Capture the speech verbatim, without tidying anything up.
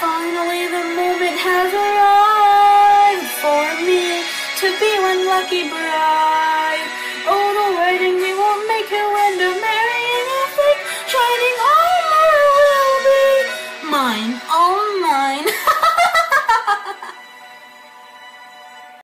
Finally the moment has arrived for me to be one lucky bride.